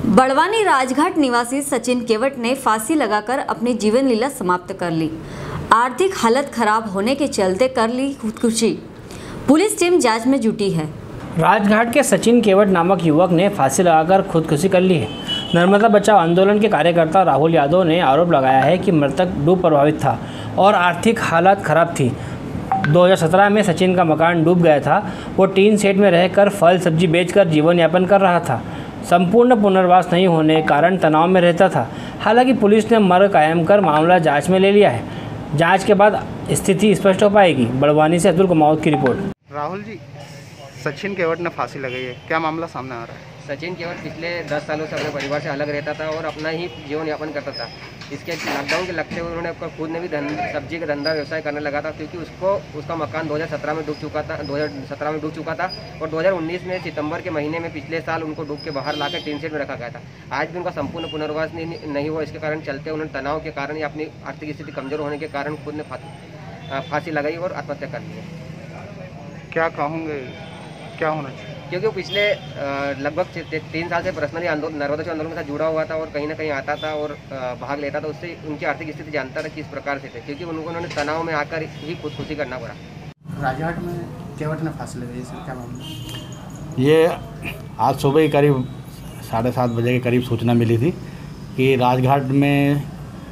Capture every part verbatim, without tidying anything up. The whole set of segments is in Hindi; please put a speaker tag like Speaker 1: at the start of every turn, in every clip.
Speaker 1: बड़वानी राजघाट निवासी सचिन केवट ने फांसी लगाकर अपनी जीवन लीला समाप्त कर ली। आर्थिक हालत खराब होने के चलते कर ली खुदकुशी। पुलिस टीम जांच में जुटी है।
Speaker 2: राजघाट के सचिन केवट नामक युवक ने फांसी लगाकर खुदकुशी कर ली है। नर्मदा बचाओ आंदोलन के कार्यकर्ता राहुल यादव ने आरोप लगाया है कि मृतक डूब प्रभावित था और आर्थिक हालत खराब थी। दो हज़ार सत्रह में सचिन का मकान डूब गया था। वो टीन शेड में रहकर फल सब्जी बेचकर जीवन यापन कर रहा था। संपूर्ण पुनर्वास नहीं होने के कारण तनाव में रहता था। हालांकि पुलिस ने मर्ग कायम कर मामला जांच में ले लिया है। जांच के बाद स्थिति स्पष्ट हो पाएगी। बड़वानी से अब्दुल कुमावत की रिपोर्ट।
Speaker 3: राहुल जी, सचिन केवट ने फांसी लगाई है, क्या मामला सामने आ रहा है?
Speaker 4: सचिन केवट पिछले दस सालों से अपने परिवार से अलग रहता था और अपना ही जीवन यापन करता था। इसके लॉकडाउन के लगते हुए उन्होंने खुद ने भी सब्जी का धंधा व्यवसाय करने लगा था, क्योंकि उसको उसका मकान दो हज़ार सत्रह में डूब चुका था दो हज़ार सत्रह में डूब चुका था और दो हज़ार उन्नीस में सितंबर के महीने में पिछले साल उनको डूब के बाहर लाकर टीन शेड में रखा गया था। आज भी उनका संपूर्ण पुनर्वास नहीं, नहीं हुआ। इसके कारण चलते उन्होंने तनाव के कारण या अपनी आर्थिक स्थिति कमजोर होने के कारण खुद ने फांसी लगाई और आत्महत्या कर ली है।
Speaker 3: क्या कहूँगे, क्या होना चाहिए?
Speaker 4: क्योंकि वो पिछले लगभग तीन साल से पर्सनली आंदोलन नर्मदा बचाओ आंदोलन के साथ जुड़ा हुआ था और कहीं ना कहीं आता था और भाग लेता था। उससे उनकी आर्थिक स्थिति जानता था किस प्रकार से थे, क्योंकि उनको उन्होंने तनाव में आकर ही खुदकुशी करना पड़ा।
Speaker 3: राजघाट में केवट ने फांसी लगाई, सर क्या मामला?
Speaker 5: ये आज सुबह ही करीब साढ़े सात बजे के करीब सूचना मिली थी कि राजघाट में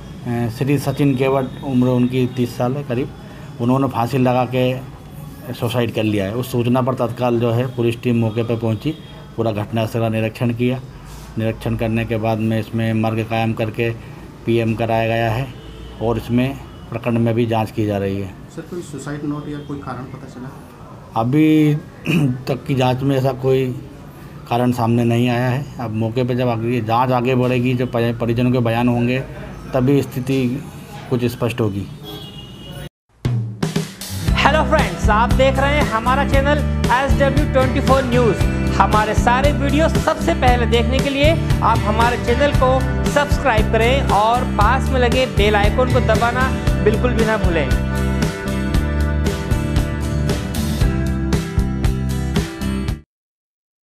Speaker 5: श्री सचिन केवट, उम्र उनकी तीस साल है करीब, उन्होंने फांसी लगा के सुसाइड कर लिया है। उस सूचना पर तत्काल जो है पुलिस टीम मौके पर पहुंची, पूरा घटनास्थल का निरीक्षण किया। निरीक्षण करने के बाद में इसमें मर्ग कायम करके पीएम कराया गया है और इसमें प्रकरण में भी जांच की जा रही है।
Speaker 3: सर, कोई सुसाइड नोट या कोई कारण पता चला?
Speaker 5: अभी तक की जांच में ऐसा कोई कारण सामने नहीं आया है। अब मौके पर जब आगे जाँच आगे बढ़ेगी, जब परिजनों के बयान होंगे, तभी स्थिति कुछ स्पष्ट होगी।
Speaker 2: हेलो फ्रेंड्स, आप देख रहे हैं हमारा channel S W twenty four news. हमारे सारे वीडियो सबसे पहले देखने के लिए आप हमारे चैनल को सब्सक्राइब करें और पास में लगे बेल आइकन को दबाना बिल्कुल भी ना भूलें।